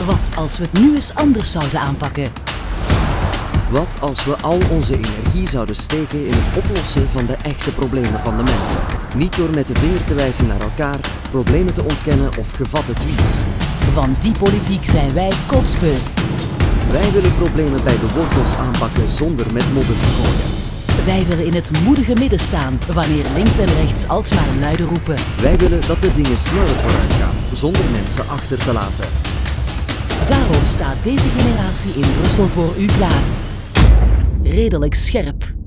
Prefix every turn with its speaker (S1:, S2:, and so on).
S1: Wat als we het nu eens anders zouden aanpakken?
S2: Wat als we al onze energie zouden steken in het oplossen van de echte problemen van de mensen? Niet door met de vinger te wijzen naar elkaar, problemen te ontkennen of gevatte tweets.
S1: Van die politiek zijn wij kotsbeu.
S2: Wij willen problemen bij de wortels aanpakken zonder met modder te gooien.
S1: Wij willen in het moedige midden staan wanneer links en rechts alsmaar luide roepen.
S2: Wij willen dat de dingen sneller vooruit gaan, zonder mensen achter te laten.
S1: Daarom staat deze generatie in Brussel voor u klaar. Redelijk scherp.